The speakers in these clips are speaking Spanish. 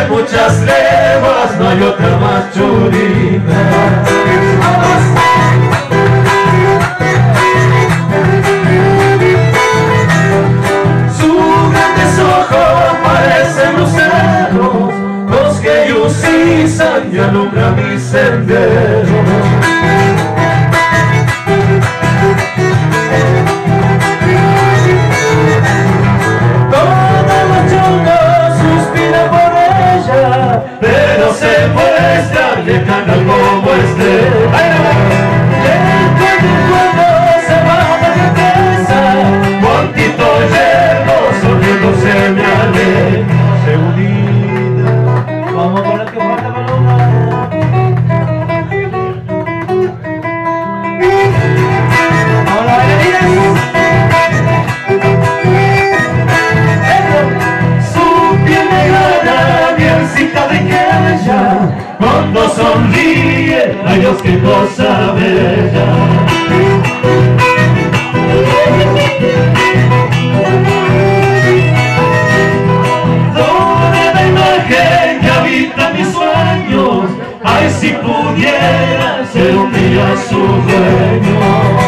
muchas leguas no hay otra más churita. Sus grandes ojos parecen luceros, los que lucizan y alumbran mi sendero. Pero se muestra lejana como estrella. Cuando se baja de cabeza, cuantito llevo, sonriendo se me aleja. Segundita, vamos con la que falta paloma. Ahora bailarines. Su piel me gana, mielcita de querella, cuando sonríe, ay Dios, qué cosa bella. Toda la imagen que habita mis sueños, ay si pudiera ser un día su dueño.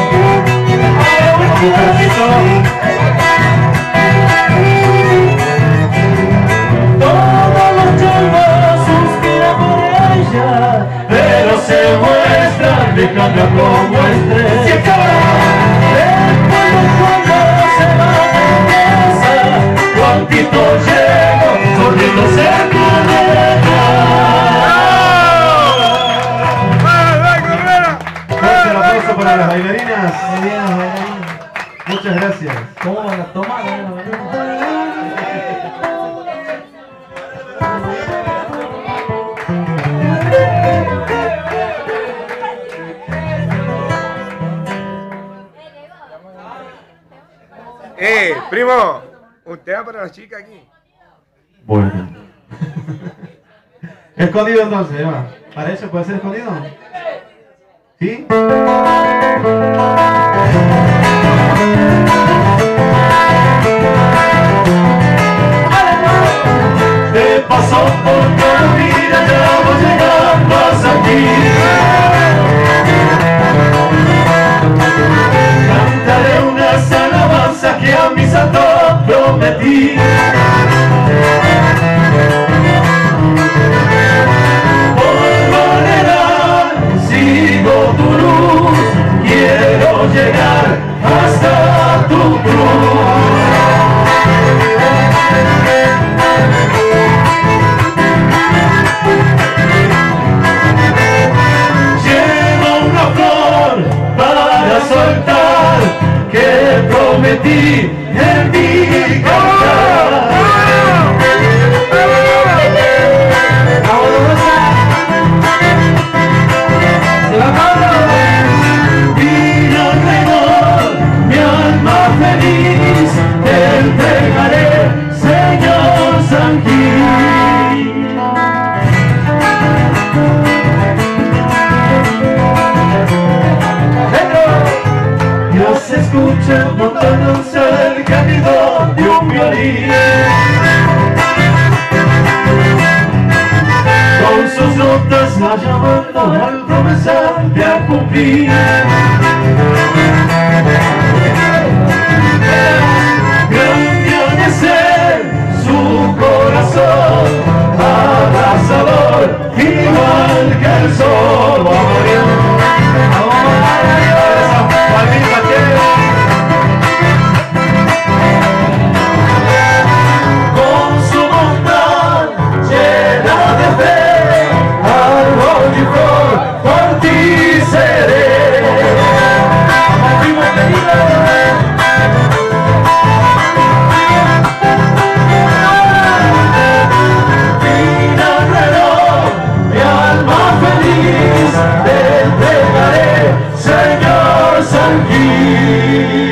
Todos los chavos suspiran por ella, pero se muestra lejana como estrella. Cuando se va de casa, cuantito llego, corriendo se me aleja. Fuerte el aplauso para las bailarinas. Muy bien, los bailarines. Muchas gracias. ¿Cómo van a tomar? Primo, usted va para la chica aquí. Bueno. Escondido entonces, Eva. ¿Para eso puede ser escondido? ¿Sí? Te pasó por tu vida, ya vamos llegando hasta aquí. Cantaré unas alabanzas que a mi santo prometí. Por manera sigo tu luz, quiero llegar hasta tu cruz. Llevo una flor para soltar que prometí en mi cantar. Vino alrededor mi alma feliz, te entregaré, Señor San Gil. Dios escucha montándose el gemido de un violín. Con sus notas la llamando al comenzar a cumplir. Grande ser su corazón, abrasador, igual que el sol. Con su bondad llena de fe, árbol y flor, por ti seré. Mi alma feliz, te entregaré, Señor San Gil.